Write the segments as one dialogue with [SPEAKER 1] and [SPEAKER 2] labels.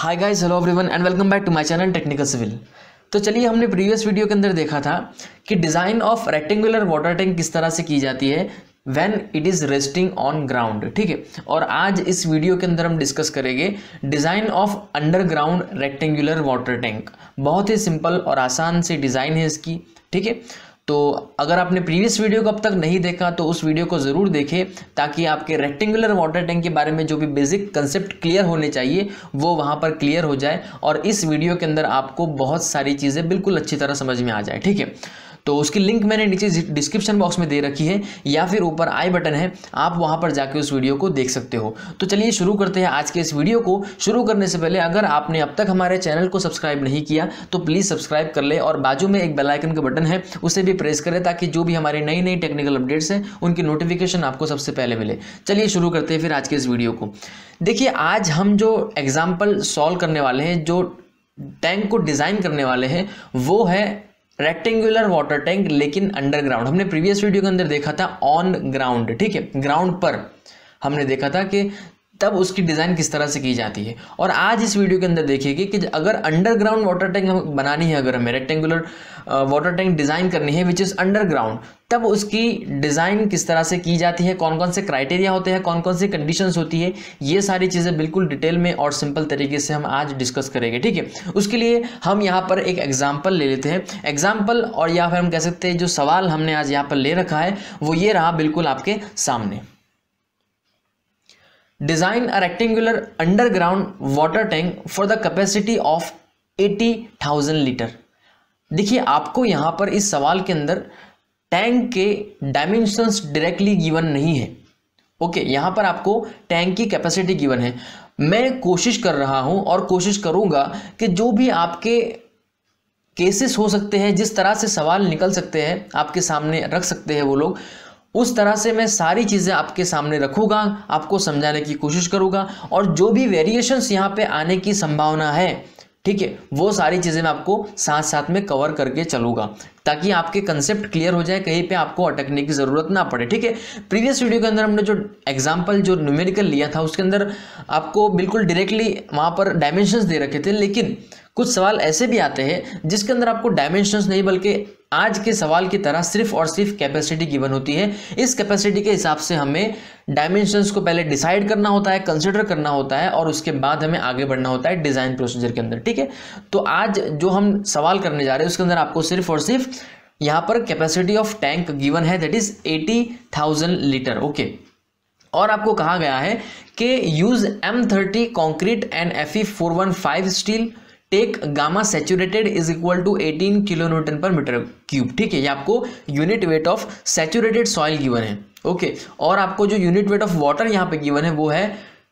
[SPEAKER 1] Hi guys, hello everyone and welcome back to my channel technical civil. तो चलिए, हमने previous video के अंदर देखा था कि design of rectangular water tank किस तरह से की जाती है when it is resting on ground. ठीक है, और आज इस वीडियो के अंदर हम डिस्कस करेंगे design of underground rectangular water tank. बहुत ही सिंपल और आसान सी डिज़ाइन है इसकी। ठीक है, तो अगर आपने प्रीवियस वीडियो को अब तक नहीं देखा तो उस वीडियो को ज़रूर देखें, ताकि आपके रेक्टेंगुलर वाटर टैंक के बारे में जो भी बेसिक कंसेप्ट क्लियर होने चाहिए वो वहाँ पर क्लियर हो जाए और इस वीडियो के अंदर आपको बहुत सारी चीज़ें बिल्कुल अच्छी तरह समझ में आ जाए। ठीक है, तो उसकी लिंक मैंने नीचे डिस्क्रिप्शन बॉक्स में दे रखी है या फिर ऊपर आई बटन है, आप वहाँ पर जाके उस वीडियो को देख सकते हो। तो चलिए शुरू करते हैं आज के इस वीडियो को। शुरू करने से पहले अगर आपने अब तक हमारे चैनल को सब्सक्राइब नहीं किया तो प्लीज़ सब्सक्राइब कर ले और बाजू में एक बेल आइकन का बटन है उसे भी प्रेस करें, ताकि जो भी हमारी नई नई टेक्निकल अपडेट्स हैं उनकी नोटिफिकेशन आपको सबसे पहले मिले। चलिए शुरू करते हैं फिर आज के इस वीडियो को। देखिए, आज हम जो एग्जाम्पल सॉल्व करने वाले हैं, जो टैंक को डिज़ाइन करने वाले हैं, वो है रेक्टेंगुलर वाटर टैंक लेकिन अंडरग्राउंड। हमने प्रीवियस वीडियो के अंदर देखा था ऑन ग्राउंड। ठीक है, ग्राउंड पर हमने देखा था कि तब उसकी डिज़ाइन किस तरह से की जाती है। और आज इस वीडियो के अंदर देखिएगा कि अगर अंडरग्राउंड वाटर टैंक बनानी है, अगर हमें रेक्टेंगुलर वाटर टैंक डिज़ाइन करनी है विच इज़ अंडरग्राउंड, तब उसकी डिज़ाइन किस तरह से की जाती है, कौन कौन से क्राइटेरिया होते हैं, कौन कौन सी कंडीशंस होती है, ये सारी चीज़ें बिल्कुल डिटेल में और सिंपल तरीके से हम आज डिस्कस करेंगे। ठीक है, उसके लिए हम यहाँ पर एक एग्जाम्पल ले लेते हैं। एग्जाम्पल और या फिर हम कह सकते हैं जो सवाल हमने आज यहाँ पर ले रखा है वो ये रहा बिल्कुल आपके सामने। Design a rectangular underground water tank for the capacity of 80,000 litre. देखिए, आपको यहाँ पर इस सवाल के अंदर टैंक के डायमेंशंस डायरेक्टली गिवन नहीं है। ओके, यहाँ पर आपको टैंक की कैपेसिटी गिवन है। मैं कोशिश कर रहा हूँ और कोशिश करूँगा कि जो भी आपके केसेस हो सकते हैं, जिस तरह से सवाल निकल सकते हैं, आपके सामने रख सकते हैं वो लोग, उस तरह से मैं सारी चीज़ें आपके सामने रखूँगा, आपको समझाने की कोशिश करूँगा और जो भी वेरिएशंस यहाँ पे आने की संभावना है, ठीक है, वो सारी चीज़ें मैं आपको साथ साथ में कवर करके चलूँगा, ताकि आपके कंसेप्ट क्लियर हो जाए, कहीं पे आपको अटकने की ज़रूरत ना पड़े। ठीक है, प्रीवियस वीडियो के अंदर हमने जो एग्जांपल जो न्यूमेरिकल लिया था उसके अंदर आपको बिल्कुल डायरेक्टली वहाँ पर डायमेंशंस दे रखे थे, लेकिन कुछ सवाल ऐसे भी आते हैं जिसके अंदर आपको डायमेंशंस नहीं बल्कि आज के सवाल की तरह सिर्फ और सिर्फ कैपेसिटी गिवन होती है। इस कैपेसिटी के हिसाब से हमें डायमेंशंस को पहले डिसाइड करना होता है, कंसिडर करना होता है और उसके बाद हमें आगे बढ़ना होता है डिज़ाइन प्रोसीजर के अंदर। ठीक है, तो आज जो हम सवाल करने जा रहे हैं उसके अंदर आपको सिर्फ और सिर्फ यहाँ पर कैपेसिटी ऑफ टैंक गिवन है, दैट इज 80,000 लीटर। ओके, और आपको कहा गया है कि use M30 concrete and Fe415 steel, take gamma saturated is equal to 18 kilo newton per metre cube. ठीक है, ये आपको unit weight of saturated soil given है। ओके, और आपको जो यूनिट वेट ऑफ वाटर यहाँ पे गिवन है वो है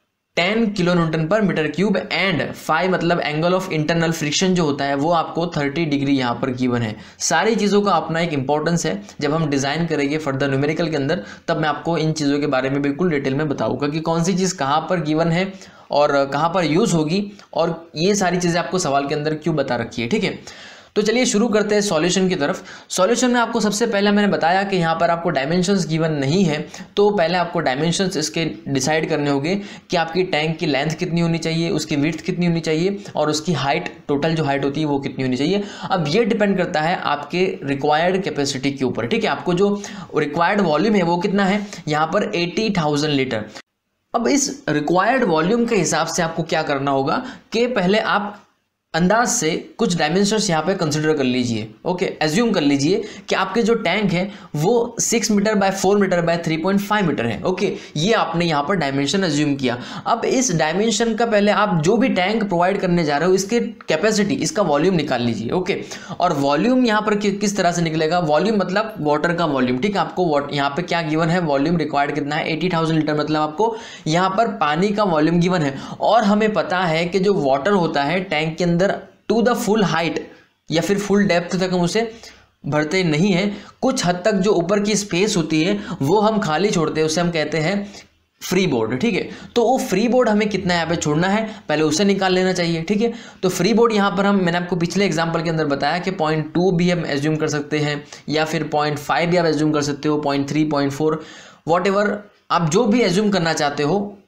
[SPEAKER 1] 10 kilo newton per metre cube and 5 मतलब एंगल ऑफ इंटरनल फ्रिक्शन जो होता है वो आपको 30 डिग्री यहाँ पर गिवन है। सारी चीज़ों का अपना एक इंपॉर्टेंस है। जब हम डिज़ाइन करेंगे फर्दर न्यूमेरिकल के अंदर, तब मैं आपको इन चीज़ों के बारे में बिल्कुल डिटेल में बताऊँगा कि कौन सी चीज़ कहाँ पर गिवन है और कहाँ पर यूज़ होगी और ये सारी चीज़ें आपको सवाल के अंदर क्यों बता रखी है। ठीक है, तो चलिए शुरू करते हैं सॉल्यूशन की तरफ। सॉल्यूशन में आपको सबसे पहले मैंने बताया कि यहाँ पर आपको डायमेंशंस गिवन नहीं है, तो पहले आपको डायमेंशंस इसके डिसाइड करने होंगे कि आपकी टैंक की लेंथ कितनी होनी चाहिए, उसकी विड्थ कितनी होनी चाहिए और उसकी हाइट, टोटल जो हाइट होती है वो कितनी होनी चाहिए। अब ये डिपेंड करता है आपके रिक्वायर्ड कैपेसिटी के ऊपर। ठीक है, आपको जो रिक्वायर्ड वॉल्यूम है वो कितना है, यहाँ पर 80,000 लीटर। अब इस रिक्वायर्ड वॉल्यूम के हिसाब से आपको क्या करना होगा कि पहले आप अंदाज से कुछ डायमेंशंस यहाँ पे कंसिडर कर लीजिए। ओके, एज्यूम कर लीजिए कि आपके जो टैंक है वो 6 metre by 4 metre by 3.5 metre है। ओके, ये आपने यहाँ पर डायमेंशन एज्यूम किया। अब इस डायमेंशन का पहले आप जो भी टैंक प्रोवाइड करने जा रहे हो इसके कैपेसिटी, इसका वॉल्यूम निकाल लीजिए। ओके, और वॉल्यूम यहाँ पर किस तरह से निकलेगा, वॉल्यूम मतलब वाटर का वॉल्यूम। ठीक है, आपको यहाँ पे क्या गिवन है, वॉल्यूम रिक्वायर्ड कितना है 80,000 लीटर, मतलब आपको यहाँ पर पानी का वॉल्यूम गिवन है। और हमें पता है कि जो वाटर होता है टैंक के अंदर टू द फुल हाइट या फिर फुल डेप्थ तक हम उसे भरते नहीं हैं, कुछ हद तक जो ऊपर की स्पेस होती है वो हम खाली छोड़ते हैं, उसे हम कहते हैं फ्री बोर्ड। ठीक है, तो वो फ्री बोर्ड हमें कितना यहाँ पे छोड़ना है पहले उसे निकाल लेना चाहिए। ठीक है, तो फ्री बोर्ड यहाँ पर मैंने आपको पिछले एग्जांपल के अंदर बताया कि 0.2 भी हम एज्यूम कर सकते हैं या फिर 0.5 भी आप एज्यूम कर सकते हो, 0.3, 0.4, वॉट एवर आप जो भी एज्यूम करना चाहते हो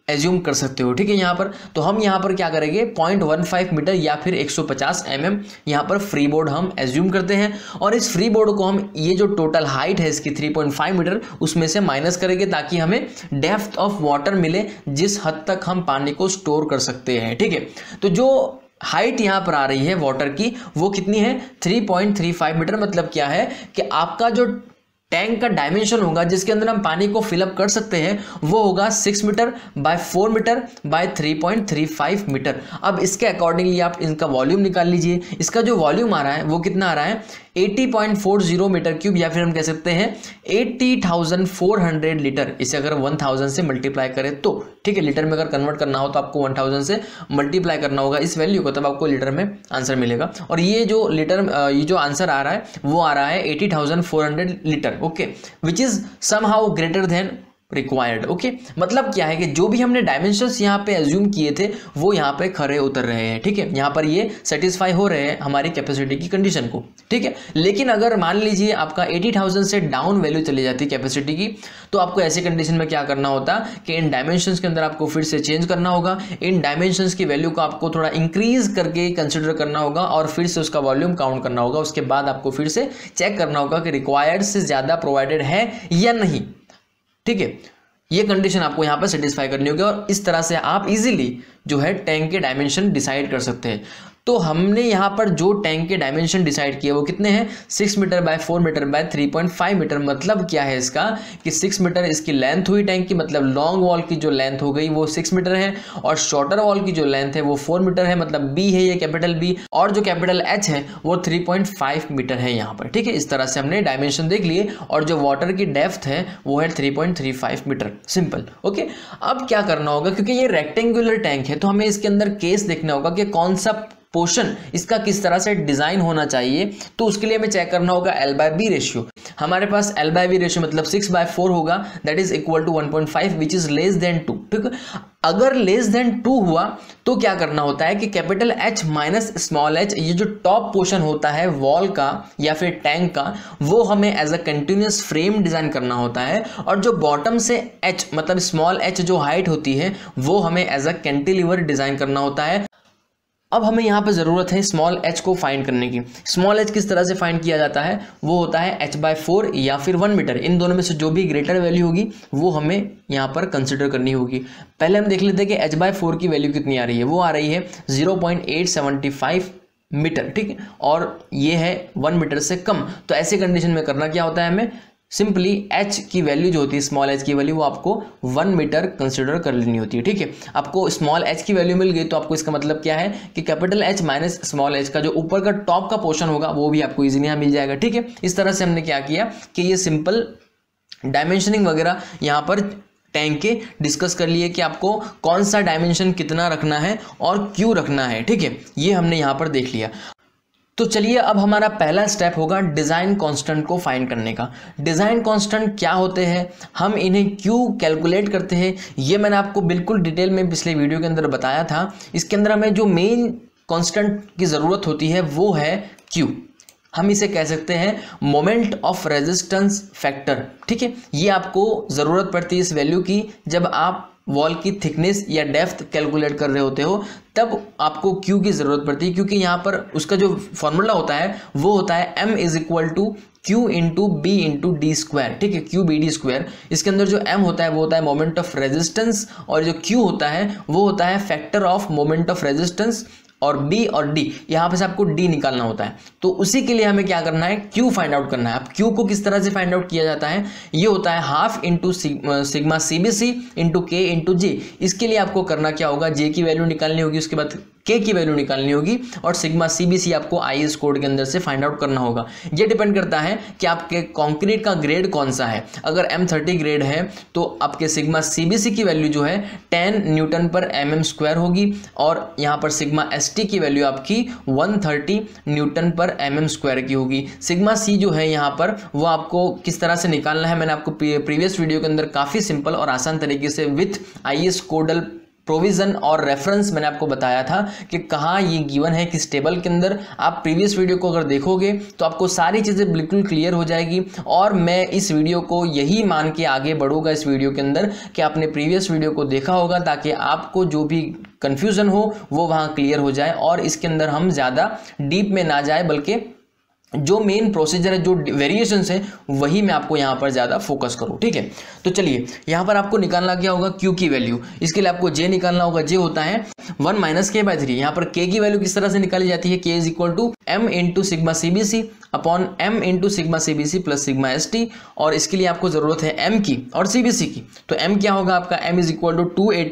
[SPEAKER 1] एज्यूम कर सकते हो, ठीक है। यहाँ पर तो हम यहाँ पर क्या करेंगे 0.15 मीटर या फिर 150 mm यहाँ पर फ्री बोर्ड हम एज्यूम करते हैं, और इस फ्री बोर्ड को हम ये जो टोटल हाइट है इसकी 3.5 मीटर उसमें से माइनस करेंगे ताकि हमें डेप्थ ऑफ वाटर मिले जिस हद तक हम पानी को स्टोर कर सकते हैं, ठीक है। तो जो हाइट यहाँ पर आ रही है वाटर की वो कितनी है 3.35 मीटर। मतलब क्या है कि आपका जो टैंक का डायमेंशन होगा जिसके अंदर हम पानी को फिलअप कर सकते हैं वो होगा 6 metre by 4 metre by 3.35 metre. अब इसके अकॉर्डिंगली आप इनका वॉल्यूम निकाल लीजिए। इसका जो वॉल्यूम आ रहा है वो कितना आ रहा है 80.40 मीटर क्यूब, या फिर हम कह सकते हैं 80,400 लीटर। इसे अगर 1000 से मल्टीप्लाई करें तो, ठीक है, लीटर में अगर कन्वर्ट करना हो तो आपको 1000 से मल्टीप्लाई करना होगा इस वैल्यू को, तब आपको लीटर में आंसर मिलेगा। और ये जो ये जो आंसर आ रहा है वो आ रहा है 80,400 litre, okay, which is somehow greater than required, okay. मतलब क्या है कि जो भी हमने डायमेंशंस यहाँ पे एज्यूम किए थे वो यहाँ पे खरे उतर रहे हैं, ठीक है। यहाँ पर ये सेटिस्फाई हो रहे हैं हमारी कैपेसिटी की कंडीशन को, ठीक है। लेकिन अगर मान लीजिए आपका 80,000 से डाउन वैल्यू चली जाती कैपेसिटी की, तो आपको ऐसी कंडीशन में क्या करना होता कि इन डायमेंशंस के अंदर आपको फिर से चेंज करना होगा। इन डायमेंशंस की वैल्यू को आपको थोड़ा इंक्रीज करके कंसिडर करना होगा और फिर से उसका वॉल्यूम काउंट करना होगा। उसके बाद आपको फिर से चेक करना होगा कि रिक्वायर्ड से ज़्यादा प्रोवाइडेड है या नहीं, ठीक है। ये कंडीशन आपको यहाँ पर सेटिस्फाई करनी होगी और इस तरह से आप इजीली जो है टैंक के डायमेंशन डिसाइड कर सकते हैं। तो हमने यहाँ पर जो टैंक के डायमेंशन डिसाइड किए वो कितने हैं 6 metre by 4 metre by 3.5 metre. मतलब क्या है इसका कि 6 मीटर इसकी लेंथ हुई टैंक की, मतलब लॉन्ग वॉल की जो लेंथ हो गई वो 6 मीटर है, और शॉर्टर वॉल की जो लेंथ है वो 4 मीटर है, मतलब बी है ये कैपिटल बी, और जो कैपिटल एच है वो 3.5 मीटर है यहाँ पर, ठीक है। इस तरह से हमने डायमेंशन देख लिए और जो वाटर की डेप्थ है वो है 3.35 मीटर, सिंपल, ओके। अब क्या करना होगा, क्योंकि ये रेक्टेंगुलर टैंक है तो हमें इसके अंदर केस देखना होगा कि कौन सा पोर्शन इसका किस तरह से डिजाइन होना चाहिए। तो उसके लिए हमें चेक करना होगा L/B रेशियो। हमारे पास L/B रेशियो मतलब 6/4 होगा, that is equal to 1.5 which is less than 2, ठीक है। अगर लेस देन 2 हुआ तो क्या करना होता है कि capital H minus small h, ये जो टॉप पोर्शन होता है वॉल का या फिर टैंक का, वो हमें as a continuous frame design करना होता है, और जो बॉटम से H मतलब स्मॉल h जो हाइट होती है वो हमें एज अ कैंटिलीवर डिजाइन करना होता है। अब हमें यहाँ पे ज़रूरत है स्मॉल h को फाइंड करने की। स्मॉल h किस तरह से फाइंड किया जाता है, वो होता है h/4 या फिर 1 मीटर। इन दोनों में से जो भी ग्रेटर वैल्यू होगी वो हमें यहाँ पर कंसिडर करनी होगी। पहले हम देख लेते हैं कि h/4 की वैल्यू कितनी आ रही है। वो आ रही है 0.875 मीटर, ठीक है, और ये है 1 मीटर से कम। तो ऐसे कंडीशन में करना क्या होता है, हमें सिंपली h की वैल्यू जो होती है स्मॉल h की वैल्यू वो आपको 1 मीटर कंसिडर कर लेनी होती है, ठीक है। आपको स्मॉल h की वैल्यू मिल गई तो आपको इसका मतलब क्या है कि capital H minus small h का जो ऊपर का टॉप का पोर्शन होगा वो भी आपको इजीली यहाँ मिल जाएगा, ठीक है। इस तरह से हमने क्या किया कि ये सिंपल डायमेंशनिंग वगैरह यहाँ पर टैंक के डिस्कस कर लिए कि आपको कौन सा डायमेंशन कितना रखना है और क्यों रखना है, ठीक है। ये हमने यहाँ पर देख लिया। तो चलिए अब हमारा पहला स्टेप होगा डिज़ाइन कांस्टेंट को फाइंड करने का। डिज़ाइन कांस्टेंट क्या होते हैं, हम इन्हें क्यों कैलकुलेट करते हैं, ये मैंने आपको बिल्कुल डिटेल में पिछले वीडियो के अंदर बताया था। इसके अंदर हमें जो मेन कांस्टेंट की ज़रूरत होती है वो है Q। हम इसे कह सकते हैं मोमेंट ऑफ रेजिस्टेंस फैक्टर, ठीक है। ये आपको ज़रूरत पड़ती है इस वैल्यू की जब आप वॉल की थिकनेस या डेप्थ कैलकुलेट कर रहे होते हो, तब आपको Q की ज़रूरत पड़ती है, क्योंकि यहाँ पर उसका जो फॉर्मूला होता है वो होता है M is equal to Q into B into D square, ठीक है, QBD²। इसके अंदर जो M होता है वो होता है मोमेंट ऑफ रेजिस्टेंस, और जो Q होता है वो होता है factor of moment of resistance, और B और D यहाँ पे से आपको D निकालना होता है। तो उसी के लिए हमें क्या करना है, Q फाइंड आउट करना है। अब Q को किस तरह से फाइंड आउट किया जाता है, ये होता है half into sigma CBC into K into J। इसके लिए आपको करना क्या होगा, J की वैल्यू निकालनी होगी, उसके बाद K की वैल्यू निकालनी होगी, और सिग्मा CBC आपको IS कोड के अंदर से फाइंड आउट करना होगा। ये डिपेंड करता है कि आपके कंक्रीट का ग्रेड कौन सा है। अगर M30 ग्रेड है तो आपके सिग्मा CBC की वैल्यू जो है 10 न्यूटन पर mm² होगी, और यहाँ पर सिग्मा ST की वैल्यू आपकी 130 न्यूटन पर mm² की होगी। सिग्मा C जो है यहाँ पर वो आपको किस तरह से निकालना है, मैंने आपको प्रीवियस वीडियो के अंदर काफ़ी सिंपल और आसान तरीके से विथ IS कोडल प्रोविजन और रेफरेंस मैंने आपको बताया था कि कहाँ ये गिवन है किस टेबल के अंदर। आप प्रीवियस वीडियो को अगर देखोगे तो आपको सारी चीज़ें बिल्कुल क्लियर हो जाएगी। और मैं इस वीडियो को यही मान के आगे बढ़ूंगा इस वीडियो के अंदर कि आपने प्रीवियस वीडियो को देखा होगा, ताकि आपको जो भी कन्फ्यूज़न हो वो वहाँ क्लियर हो जाए और इसके अंदर हम ज़्यादा डीप में ना जाए, बल्कि जो मेन प्रोसीजर है, जो वेरिएशंस है, वही मैं आपको यहाँ पर ज़्यादा फोकस करूँ। ठीक है, तो चलिए यहाँ पर आपको निकालना क्या होगा, Q की वैल्यू। इसके लिए आपको J निकालना होगा। J होता है 1 - k/3। यहाँ पर K की वैल्यू किस तरह से निकाली जाती है, K = m × sigma CBC upon m × sigma CBC plus sigma ST। और इसके लिए आपको ज़रूरत है m की और CBC की। तो m क्या होगा आपका, m =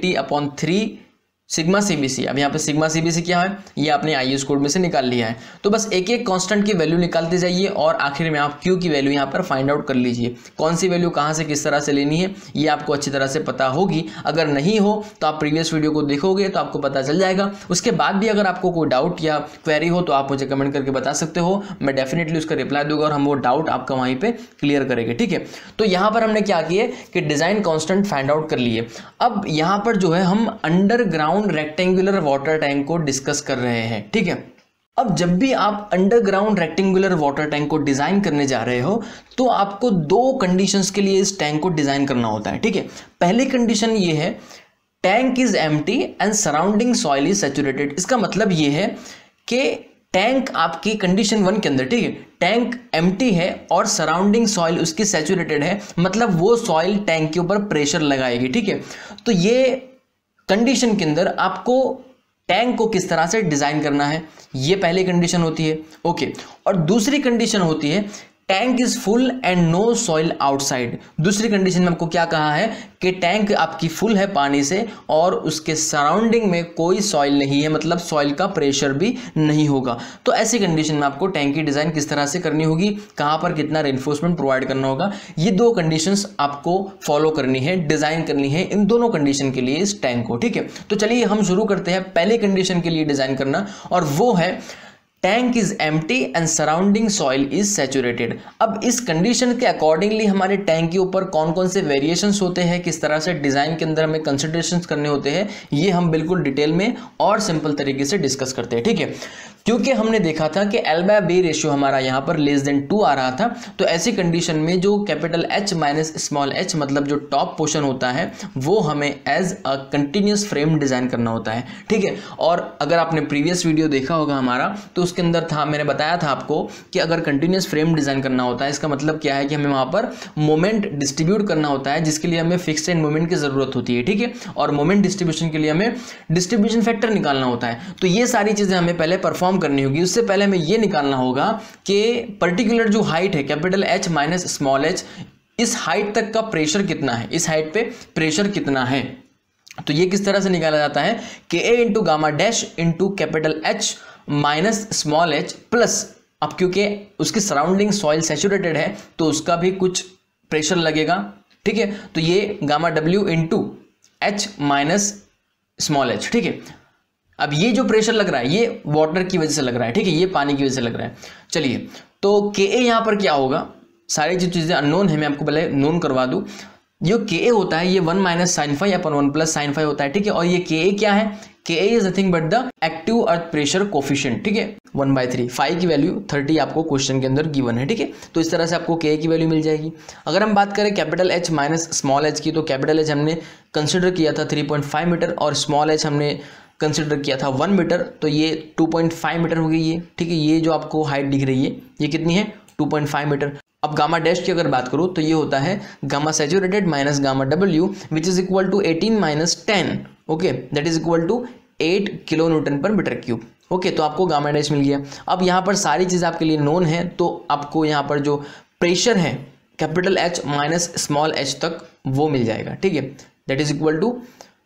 [SPEAKER 1] 280/3 सिग्मा CBC। अब यहाँ पे सिग्मा CBC क्या है, ये आपने IUS कोड में से निकाल लिया है। तो बस एक एक कांस्टेंट की वैल्यू निकालते जाइए और आखिर में आप Q की वैल्यू यहाँ पर फाइंड आउट कर लीजिए। कौन सी वैल्यू कहाँ से किस तरह से लेनी है ये आपको अच्छी तरह से पता होगी। अगर नहीं हो तो आप प्रीवियस वीडियो को देखोगे तो आपको पता चल जाएगा। उसके बाद भी अगर आपको कोई डाउट या क्वेरी हो तो आप मुझे कमेंट करके बता सकते हो, मैं डेफिनेटली उसका रिप्लाई दूंगा और हम वो डाउट आपका वहीं पर क्लियर करेंगे। ठीक है, तो यहाँ पर हमने क्या किया कि डिज़ाइन कॉन्स्टेंट फाइंड आउट कर लिए। अब यहाँ पर जो है हम अंडरग्राउंड रेक्टेंगुलर वाटर टैंक को डिस्कस कर रहे हैं। ठीक है, अब जब भी आप अंडरग्राउंड रेक्टेंगुलर वाटर टैंक को डिजाइन करने जा रहे हो तो आपको दो कंडीशंस के लिए इस टैंक को डिजाइन करना होता है। ठीक है, पहली कंडीशन ये है, tank is empty and surrounding soil is saturated. इसका मतलब ये है कि टैंक आपकी कंडीशन 1 के अंदर, ठीक है, टैंक एम्प्टी है और सराउंडिंग सॉइल उसकी सैचुरेटेड है, मतलब वो सॉइल टैंक के ऊपर प्रेशर लगाएगी। ठीक है, तो ये कंडीशन के अंदर आपको टैंक को किस तरह से डिजाइन करना है, ये पहली कंडीशन होती है। ओके, और दूसरी कंडीशन होती है tank is full and no soil outside. दूसरी कंडीशन में आपको क्या कहा है कि टैंक आपकी फुल है पानी से और उसके सराउंडिंग में कोई सॉइल नहीं है, मतलब सॉइल का प्रेशर भी नहीं होगा। तो ऐसी कंडीशन में आपको टैंक की डिजाइन किस तरह से करनी होगी, कहां पर कितना रेनफोर्समेंट प्रोवाइड करना होगा, ये दो कंडीशंस आपको फॉलो करनी है, डिजाइन करनी है इन दोनों कंडीशन के लिए इस टैंक को। ठीक है, तो चलिए हम शुरू करते हैं पहले कंडीशन के लिए डिजाइन करना, और वो है tank is empty and surrounding soil is saturated. अब इस कंडीशन के अकॉर्डिंगली हमारे टैंक के ऊपर कौन कौन से वेरिएशंस होते हैं, किस तरह से डिजाइन के अंदर हमें कंसिडरेशंस करने होते हैं, ये हम बिल्कुल डिटेल में और सिंपल तरीके से डिस्कस करते हैं। ठीक है, क्योंकि हमने देखा था कि L/B रेशियो हमारा यहाँ पर <2 आ रहा था, तो ऐसी कंडीशन में जो capital H minus small h मतलब जो टॉप पोर्शन होता है वो हमें as a continuous frame design करना होता है। ठीक है, और अगर आपने प्रीवियस वीडियो देखा होगा हमारा तो उसके अंदर था, मैंने बताया था आपको कि अगर कंटिन्यूस फ्रेम डिजाइन करना होता है इसका मतलब क्या है कि हमें वहाँ पर मोमेंट डिस्ट्रीब्यूट करना होता है, जिसके लिए हमें फिक्स्ड एंड मोमेंट की जरूरत होती है। ठीक है, और मोमेंट डिस्ट्रीब्यूशन के लिए हमें डिस्ट्रीब्यूशन फैक्टर निकालना होता है। तो ये सारी चीजें हमें पहले परफॉर्म करनी होगी। उससे पहले हमें यह निकालना होगा कि पर्टिकुलर जो हाइट है capital H minus small h, इस हाइट तक का प्रेशर कितना है, इस हाइट पे प्रेशर कितना है। तो ये किस तरह से निकाला जाता है, KA into gamma dash into capital H minus small h plus, अब क्योंकि उसकी सराउंडिंग सॉइल सैचुरेटेड है तो उसका भी कुछ प्रेशर लगेगा। ठीक है, तो ये gamma W into H minus small h। ठीक है, अब ये जो प्रेशर लग रहा है ये वाटर की वजह से लग रहा है। ठीक है, ये पानी की वजह से लग रहा है। चलिए, तो KA यहाँ पर क्या होगा, सारी जो चीज़ें अननोन है मैं आपको पहले नोन करवा दूँ। जो KA होता है ये 1 minus sine phi upon 1 plus sine phi होता है। ठीक है, और ये KA क्या है, KA is nothing but the active earth pressure coefficient. ठीक है, 1/3, फाई की वैल्यू 30 आपको क्वेश्चन के अंदर गिवन है। ठीक है, तो इस तरह से आपको KA की वैल्यू मिल जाएगी। अगर हम बात करें capital H minus small h की, तो कैपिटल H हमने कंसिडर किया था 3.5 मीटर और स्मॉल h हमने कंसिडर किया था 1 मीटर, तो ये 2.5 मीटर हो गई है। ठीक है, ये जो आपको हाइट दिख रही है ये कितनी है, 2.5 मीटर। अब गामा डैश की अगर बात करूँ तो ये होता है gamma saturated minus gamma W which is equal to 18 minus 10, okay, that is equal to 8 kilo newton per metre cube. Okay, तो आपको गामा डैश मिल गया। अब यहाँ पर सारी चीज़ आपके लिए नोन है, तो आपको यहाँ पर जो प्रेशर है capital H minus small h तक वो मिल जाएगा। ठीक है, that is equal to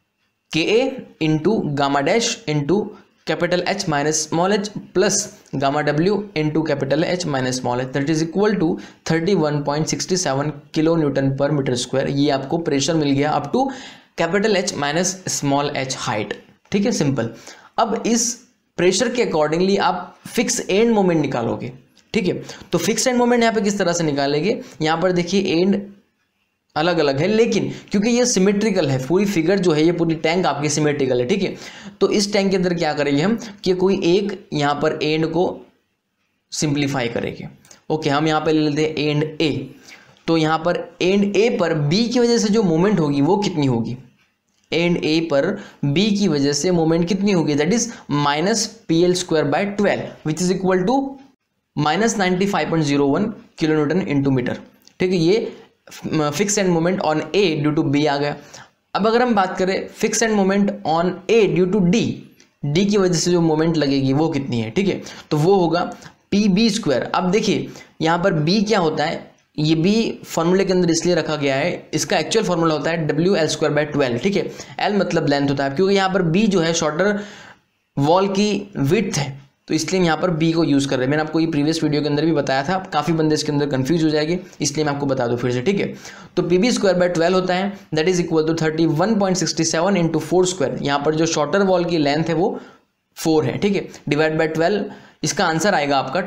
[SPEAKER 1] KA into gamma dash into capital H minus small h plus gamma W into capital H minus small h, that is equal to 31.67 kilo newton per metre square. ये आपको pressure मिल गया up to capital H minus small h height. ठीक है, simple. अब इस pressure के accordingly आप फिक्स एंड मोमेंट निकालोगे। ठीक है, तो फिक्स एंड मोमेंट यहाँ पे किस तरह से निकालेंगे, यहाँ पर देखिए एंड अलग अलग है, लेकिन क्योंकि ये सिमेट्रिकल है, पूरी फिगर जो है ये पूरी टैंक आपकी सिमेट्रिकल है, ठीक है। तो इस टैंक के अंदर क्या करेंगे हम कि कोई एक यहाँ पर एंड को सिंप्लीफाई करेंगे। ओके, हम यहाँ पर ले लेते हैं एंड ए। तो यहाँ पर एंड ए पर बी की वजह से जो मोमेंट होगी वो कितनी होगी, एंड ए पर बी की वजह से मोमेंट कितनी होगी, that is -PL²/12 which is equal to -95.01 kilo newton into metre, ठीक है। ये fix end moment on A due to B आ गया। अब अगर हम बात करें fix end moment on A due to D, D की वजह से जो मोमेंट लगेगी वो कितनी है, ठीक है, तो वो होगा PB²। अब देखिए यहाँ पर बी क्या होता है, ये बी फॉर्मूले के अंदर इसलिए रखा गया है, इसका एक्चुअल फॉर्मूला होता है WL²/12, ठीक है। एल मतलब लेंथ होता है, क्योंकि यहाँ पर बी जो है शॉर्टर वॉल की विड्थ है, तो इसलिए हम यहाँ पर बी को यूज़ कर रहे हैं। मैंने आपको ये प्रीवियस वीडियो के अंदर भी बताया था, काफ़ी बंदे इसके अंदर कंफ्यूज हो जाएंगे, इसलिए मैं आपको बता दूँ फिर से, ठीक है। तो PB²/12 होता है, that is equal to 31.67 into 4²। यहाँ पर जो शॉर्टर वॉल की लेंथ है वो 4 है, ठीक है, डिवाइड बाय 12, इसका आंसर आएगा आपका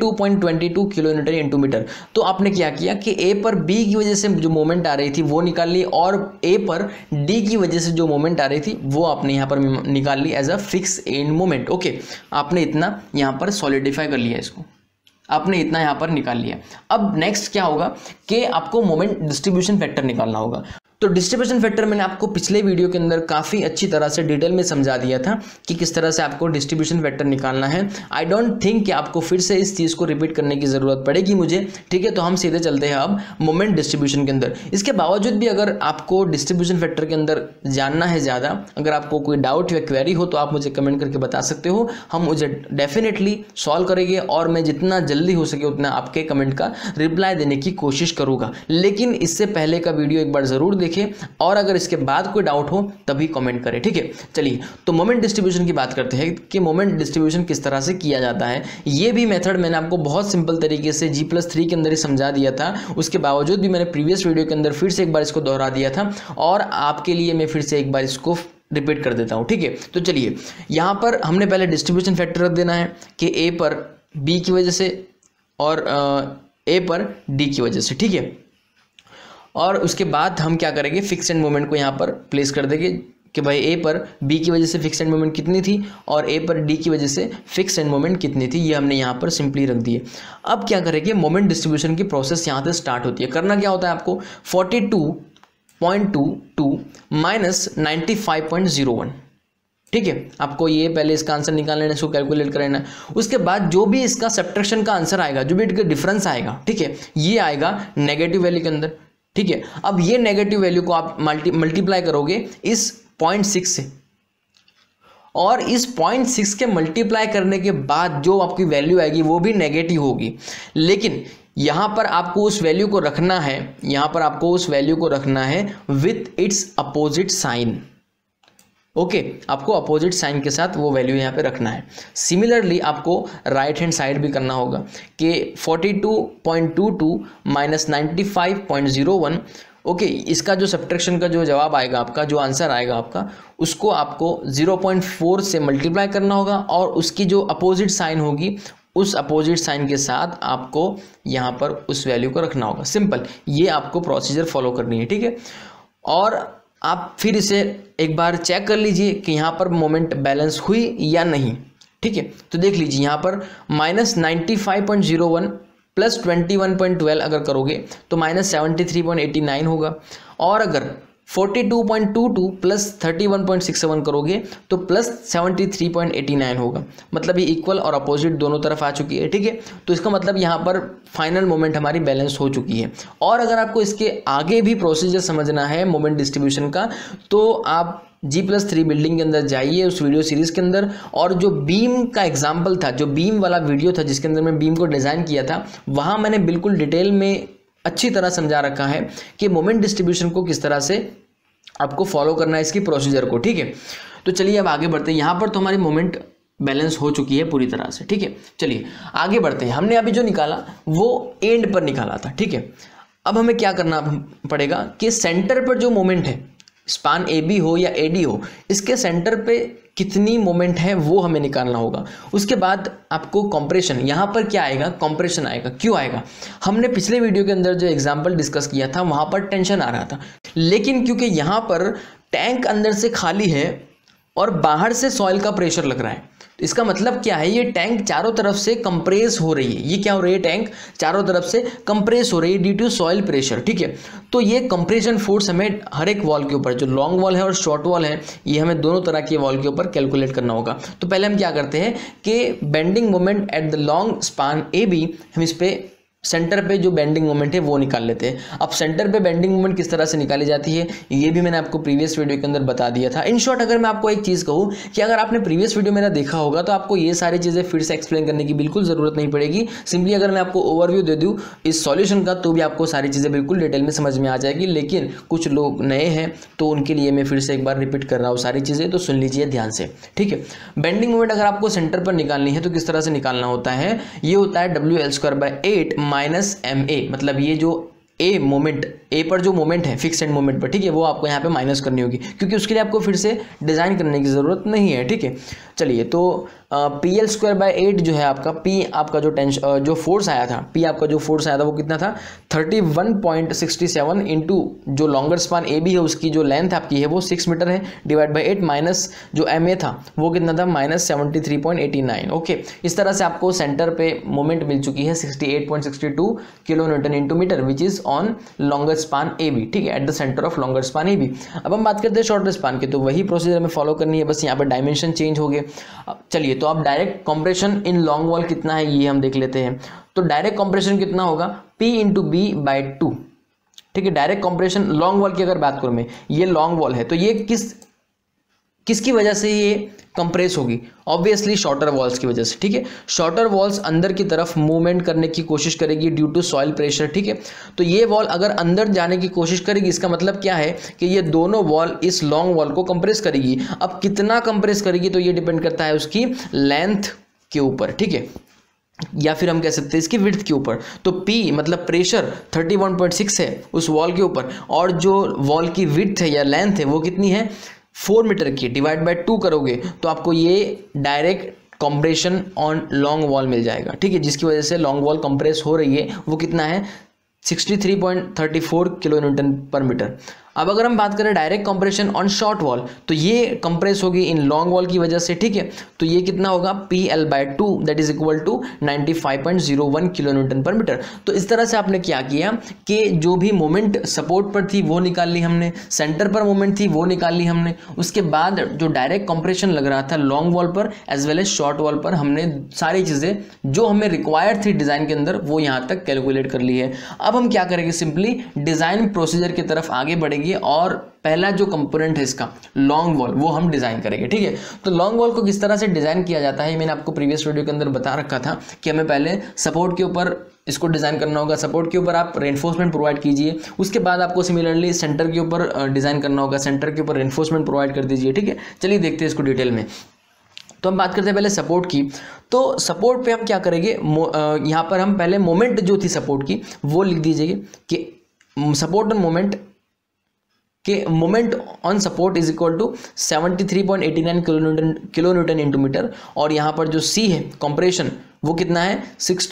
[SPEAKER 1] 42.22 किलो न्यूटन इंटू मीटर। तो आपने क्या किया कि ए पर बी की वजह से जो मोमेंट आ रही थी वो निकाल ली, और ए पर डी की वजह से जो मोमेंट आ रही थी वो आपने यहाँ पर निकाल ली as a fix end moment. Okay, आपने इतना यहाँ पर सॉलिडिफाई कर लिया, इसको आपने इतना यहाँ पर निकाल लिया। अब नेक्स्ट क्या होगा कि आपको मोमेंट डिस्ट्रीब्यूशन फैक्टर निकालना होगा। तो डिस्ट्रीब्यूशन फैक्टर मैंने आपको पिछले वीडियो के अंदर काफ़ी अच्छी तरह से डिटेल में समझा दिया था कि किस तरह से आपको डिस्ट्रीब्यूशन फैक्टर निकालना है। आई डोंट थिंक कि आपको फिर से इस चीज़ को रिपीट करने की ज़रूरत पड़ेगी मुझे, ठीक है। तो हम सीधे चलते हैं अब मोमेंट डिस्ट्रीब्यूशन के अंदर। इसके बावजूद भी अगर आपको डिस्ट्रीब्यूशन फैक्टर के अंदर जानना है ज़्यादा, अगर आपको कोई डाउट या क्वेरी हो तो आप मुझे कमेंट करके बता सकते हो, हम मुझे डेफिनेटली सॉल्व करेंगे और मैं जितना जल्दी हो सके उतना आपके कमेंट का रिप्लाई देने की कोशिश करूँगा। लेकिन इससे पहले का वीडियो एक बार ज़रूर देखें, और अगर इसके बाद कोई डाउट हो तभी कमेंट करें, ठीक है। चलिए, तो मोमेंट डिस्ट्रीब्यूशन की बात करते हैं कि मोमेंट डिस्ट्रीब्यूशन किस तरह से किया जाता है। ये भी मेथड मैंने आपको बहुत सिंपल तरीके से G+3 के अंदर ही समझा दिया था, उसके बावजूद भी मैंने प्रीवियस वीडियो के अंदर फिर से एक बार इसको दोहरा दिया था, और आपके लिए मैं फिर से एक बार इसको रिपीट कर देता हूँ, ठीक है। तो चलिए, यहाँ पर हमने पहले डिस्ट्रीब्यूशन फैक्टर रख देना है कि ए पर बी की वजह से और ए पर डी की वजह से, ठीक है। और उसके बाद हम क्या करेंगे, फिक्स एंड मोमेंट को यहाँ पर प्लेस कर देंगे कि भाई ए पर बी की वजह से फिक्स एंड मोमेंट कितनी थी और ए पर डी की वजह से फिक्स एंड मोमेंट कितनी थी, ये हमने यहाँ पर सिंपली रख दिए। अब क्या करेंगे, मोमेंट डिस्ट्रीब्यूशन की प्रोसेस यहाँ से स्टार्ट होती है। करना क्या होता है आपको, 42.22 माइनस 95.01, ठीक है। आपको ये पहले इसका आंसर निकालना है, इसको कैलकुलेट करना है। उसके बाद जो भी इसका सब्ट्रैक्शन का आंसर आएगा, जो भी इसका डिफरेंस आएगा, ठीक है, ये आएगा नेगेटिव वैल्यू के अंदर, ठीक है। अब ये नेगेटिव वैल्यू को आप मल्टीप्लाई करोगे इस 0.6 से, और इस 0.6 के मल्टीप्लाई करने के बाद जो आपकी वैल्यू आएगी वो भी नेगेटिव होगी। लेकिन यहां पर आपको उस वैल्यू को रखना है, यहां पर आपको उस वैल्यू को रखना है with its opposite sign. Okay, आपको अपोजिट साइन के साथ वो वैल्यू यहाँ पे रखना है। सिमिलरली आपको राइट हैंड साइड भी करना होगा कि 42.22 माइनस 95.01, ओके, इसका जो सब्ट्रैक्शन का जो जवाब आएगा आपका, जो आंसर आएगा आपका, उसको आपको 0.4 से मल्टीप्लाई करना होगा, और उसकी जो अपोजिट साइन होगी उस अपोजिट साइन के साथ आपको यहाँ पर उस वैल्यू को रखना होगा। सिंपल, ये आपको प्रोसीजर फॉलो करनी है, ठीक है। और आप फिर इसे एक बार चेक कर लीजिए कि यहाँ पर मोमेंट बैलेंस हुई या नहीं, ठीक है। तो देख लीजिए यहाँ पर -95.01 प्लस 21.12 अगर करोगे तो -73.89 होगा, और अगर 42.22 प्लस 31.67 करोगे तो प्लस 73.89 होगा। मतलब ये इक्वल और अपोजिट दोनों तरफ आ चुकी है, ठीक है। तो इसका मतलब यहाँ पर फाइनल मोमेंट हमारी बैलेंस हो चुकी है। और अगर आपको इसके आगे भी प्रोसीजर समझना है मोमेंट डिस्ट्रीब्यूशन का, तो आप G+3 बिल्डिंग के अंदर जाइए उस वीडियो सीरीज़ के अंदर, और जो बीम का एग्जाम्पल था, जो बीम वाला वीडियो था जिसके अंदर मैं बीम को डिज़ाइन किया था, वहाँ मैंने बिल्कुल डिटेल में अच्छी तरह समझा रखा है कि मोमेंट डिस्ट्रीब्यूशन को किस तरह से आपको फॉलो करना है, इसकी प्रोसीजर को, ठीक है। तो चलिए अब आगे बढ़ते हैं। यहाँ पर तो हमारी मोमेंट बैलेंस हो चुकी है पूरी तरह से, ठीक है। चलिए आगे बढ़ते हैं। हमने अभी जो निकाला वो एंड पर निकाला था, ठीक है। अब हमें क्या करना पड़ेगा कि सेंटर पर जो मोमेंट है, स्पान ए बी हो या ए डी हो, इसके सेंटर पे कितनी मोमेंट है वो हमें निकालना होगा। उसके बाद आपको कंप्रेशन, यहाँ पर क्या आएगा, कंप्रेशन आएगा। क्यों आएगा, हमने पिछले वीडियो के अंदर जो एग्जांपल डिस्कस किया था वहाँ पर टेंशन आ रहा था, लेकिन क्योंकि यहाँ पर टैंक अंदर से खाली है और बाहर से सॉइल का प्रेशर लग रहा है, तो इसका मतलब क्या है, ये टैंक चारों तरफ से कंप्रेस हो रही है। ये क्या हो रही है, टैंक चारों तरफ से कंप्रेस हो रही है ड्यू टू सॉइल प्रेशर, ठीक है। तो ये कंप्रेशन फोर्स हमें हर एक वॉल के ऊपर, जो लॉन्ग वॉल है और शॉर्ट वॉल है, ये हमें दोनों तरह के वॉल के ऊपर कैलकुलेट करना होगा। तो पहले हम क्या करते हैं कि bending moment at the long span A B, हम इस पे सेंटर पे जो बेंडिंग मोमेंट है वो निकाल लेते हैं। अब सेंटर पे बेंडिंग मोमेंट किस तरह से निकाली जाती है ये भी मैंने आपको प्रीवियस वीडियो के अंदर बता दिया था। इन शॉर्ट अगर मैं आपको एक चीज़ कहूँ कि अगर आपने प्रीवियस वीडियो मेरा देखा होगा तो आपको ये सारी चीज़ें फिर से एक्सप्लेन करने की बिल्कुल ज़रूरत नहीं पड़ेगी। सिंपली अगर मैं आपको ओवरव्यू दे दूँ इस सॉल्यूशन का तो भी आपको सारी चीज़ें बिल्कुल डिटेल में समझ में आ जाएगी। लेकिन कुछ लोग नए हैं तो उनके लिए मैं फिर से एक बार रिपीट कर रहा हूँ सारी चीज़ें, तो सुन लीजिए ध्यान से, ठीक है। बेंडिंग मोमेंट अगर आपको सेंटर पर निकालनी है तो किस तरह से निकालना होता है, ये होता है WL²/8 माइनस MA, मतलब ये जो ए मोमेंट, ए पर जो मोमेंट है फिक्स एंड मोमेंट पर, ठीक है, वो आपको यहाँ पे माइनस करनी होगी, क्योंकि उसके लिए आपको फिर से डिज़ाइन करने की ज़रूरत नहीं है, ठीक है। चलिए, तो PL²/8 जो है आपका, P आपका जो टेंशन जो फोर्स आया था, P आपका जो फोर्स आया था वो कितना था 31.67 इंटू जो लॉन्गर स्पान AB है उसकी जो लेंथ आपकी है वो 6 मीटर है, डिवाइड/8 माइनस जो MA था वो कितना था -73.89। ओके, इस तरह से आपको सेंटर पे मोमेंट मिल चुकी है 68.62 kilo newton into metre, which is on longer span AB, ठीक है, at the centre of longer span AB। अब हम बात करते हैं शॉर्टर स्पान की, तो वही प्रोसीजर हमें फॉलो करनी है, बस यहाँ पर डायमेंशन चेंज हो गए। चलिए, तो अब direct compression in long wall कितना है ये हम देख लेते हैं। तो डायरेक्ट कंप्रेशन कितना होगा, P इंटू B/2, ठीक है। डायरेक्ट कंप्रेशन लॉन्ग वॉल की अगर बात करूं मैं, ये लॉन्ग वॉल है तो ये किसकी वजह से ये कंप्रेस होगी, ऑब्वियसली शॉर्टर वॉल्स की वजह से, ठीक है। शॉर्टर वॉल्स अंदर की तरफ मूवमेंट करने की कोशिश करेगी ड्यू टू सॉइल प्रेशर, ठीक है। तो ये वॉल अगर अंदर जाने की कोशिश करेगी, इसका मतलब क्या है कि ये दोनों वॉल इस लॉन्ग वॉल को कंप्रेस करेगी। अब कितना कंप्रेस करेगी तो ये डिपेंड करता है उसकी लेंथ के ऊपर, ठीक है, या फिर हम कह सकते हैं इसकी विड्थ के ऊपर। तो P मतलब प्रेशर 31.6 है उस वॉल के ऊपर, और जो वॉल की विड्थ है या लेंथ है वो कितनी है 4 मीटर की, डिवाइड/2 करोगे तो आपको ये direct compression on long wall मिल जाएगा, ठीक है, जिसकी वजह से लॉन्ग वॉल कंप्रेस हो रही है, वो कितना है 63.34 किलो न्यूटन पर मीटर। अब अगर हम बात करें direct compression on short wall, तो ये कंप्रेस होगी इन लॉन्ग वॉल की वजह से, ठीक है। तो ये कितना होगा PL/2 that is equal to 95.01 kilo newton per metre. तो इस तरह से आपने क्या किया कि जो भी मोमेंट सपोर्ट पर थी वो निकाल ली हमने, सेंटर पर मोमेंट थी वो निकाल ली हमने, उसके बाद जो डायरेक्ट कंप्रेशन लग रहा था लॉन्ग वॉल पर as well as short wall पर, हमने सारी चीज़ें जो हमें रिक्वायर्ड थी डिज़ाइन के अंदर वो यहाँ तक कैलकुलेट कर ली है। अब हम क्या करेंगे, सिंपली डिज़ाइन प्रोसीजर की तरफ आगे बढ़ेंगे और पहला जो कंपोनेंट है इसका लॉन्ग वॉल वो हम डिजाइन करेंगे, ठीक है। तो लॉन्ग वॉल को किस तरह से डिजाइन किया जाता है मैंने आपको प्रीवियस वीडियो के अंदर बता रखा था कि हमें पहले सपोर्ट के ऊपर इसको डिजाइन करना होगा, सपोर्ट के ऊपर आप रेनफोर्समेंट प्रोवाइड कीजिए, उसके बाद आपको सिमिलरली सेंटर के ऊपर डिजाइन करना होगा, सेंटर के ऊपर रेनफोर्समेंट प्रोवाइड कर दीजिए, ठीक है। चलिए देखते हैं इसको डिटेल में। तो हम बात करते हैं पहले सपोर्ट की। तो सपोर्ट पे हम क्या करेंगे, यहाँ पर हम पहले मोमेंट जो थी सपोर्ट की वो लिख दीजिए कि सपोर्ट ऑन मोमेंट कि moment on support is equal to 73.89 kilo newton into metre, और यहाँ पर जो C है कंप्रेशन वो कितना है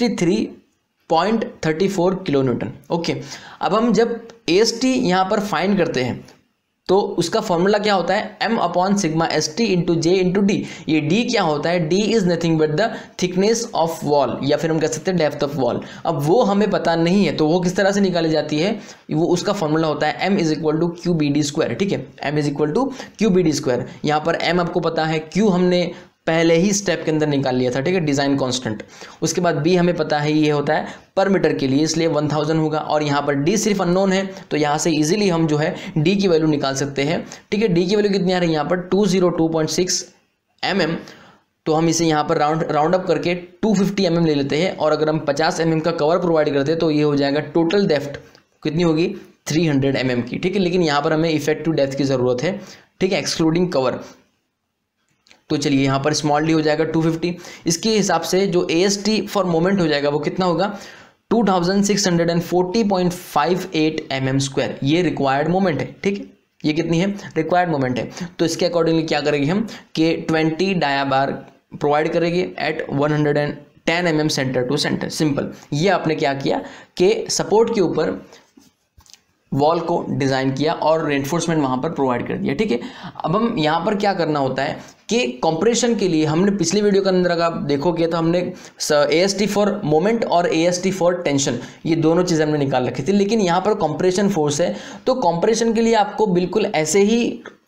[SPEAKER 1] 63.34 किलो न्यूटन। ओके, अब हम जब AST यहाँ पर फाइंड करते हैं तो उसका फॉर्मूला क्या होता है M/σ/ST into J into D। ये D क्या होता है, D is nothing but the thickness of wall, या फिर हम कह सकते हैं डेप्थ ऑफ वॉल। अब वो हमें पता नहीं है तो वो किस तरह से निकाली जाती है, वो उसका फॉर्मूला होता है M is equal to QBD², ठीक है, M is equal to QBD²। यहाँ पर M आपको पता है, Q हमने पहले ही स्टेप के अंदर निकाल लिया था, ठीक है, डिजाइन कांस्टेंट। उसके बाद B हमें पता है ये होता है पर मीटर के लिए, इसलिए 1000 होगा, और यहाँ पर D सिर्फ अननोन है तो यहाँ से इजीली हम जो है D की वैल्यू निकाल सकते हैं, ठीक है। D की वैल्यू कितनी आ रही है यहाँ पर 202.6 mm, तो हम इसे यहाँ पर राउंड अप करके 250 mm ले लेते हैं, और अगर हम 50 mm का कवर प्रोवाइड करते हैं तो ये हो जाएगा टोटल डेप्थ कितनी होगी 300 mm की, ठीक है। लेकिन यहाँ पर हमें इफेक्टिव डेप्थ की ज़रूरत है, ठीक है, एक्सक्लूडिंग कवर। तो चलिए यहाँ पर स्मॉल d हो जाएगा 250, इसके हिसाब से जो AST फॉर मोमेंट हो जाएगा वो कितना होगा 2640.58 mm², ये रिक्वायर्ड मोमेंट है, ठीक है। ये कितनी है, रिक्वायर्ड मोमेंट है। तो इसके अकॉर्डिंगली क्या करेंगे हम कि 20 डाया बार प्रोवाइड करेंगे at 110 mm centre to centre. Simple, ये आपने क्या किया कि सपोर्ट के ऊपर वॉल को डिज़ाइन किया और रेनफोर्समेंट वहाँ पर प्रोवाइड कर दिया। ठीक है, अब हम यहाँ पर क्या करना होता है कि कंप्रेशन के लिए हमने पिछली वीडियो के अंदर अगर आप देखोगे तो हमने AST फॉर मोमेंट और AST फॉर टेंशन, ये दोनों चीज़ें हमने निकाल रखी थी। लेकिन यहाँ पर कंप्रेशन फोर्स है, तो कंप्रेशन के लिए आपको बिल्कुल ऐसे ही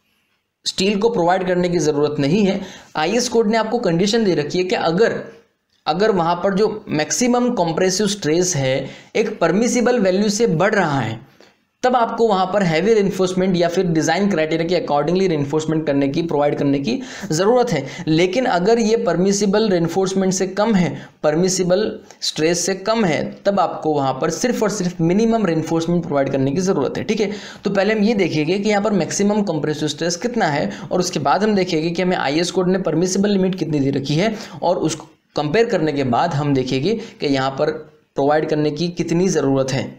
[SPEAKER 1] स्टील को प्रोवाइड करने की ज़रूरत नहीं है। IS कोड ने आपको कंडीशन दे रखी है कि अगर वहाँ पर जो मैक्सिमम कंप्रेसिव स्ट्रेस है एक परमिसिबल वैल्यू से बढ़ रहा है, तब आपको वहां पर हैवी रेनफोर्समेंट या फिर डिजाइन क्राइटेरिया के अकॉर्डिंगली रेनफोर्समेंट प्रोवाइड करने की जरूरत है। लेकिन अगर ये परमिसिबल रेनफोर्समेंट से कम है, परमिसिबल स्ट्रेस से कम है, तब आपको वहां पर सिर्फ और सिर्फ मिनिमम रेनफोर्समेंट प्रोवाइड करने की जरूरत है। ठीक है, तो पहले हम ये देखेंगे कि यहाँ पर मैक्सिमम कंप्रेसिव स्ट्रेस कितना है, और उसके बाद हम देखेंगे कि हमें IS कोड ने परमिसिबल लिमिट कितनी दे रखी है, और उसको कंपेयर करने के बाद हम देखेंगे कि यहाँ पर प्रोवाइड करने की कितनी ज़रूरत है।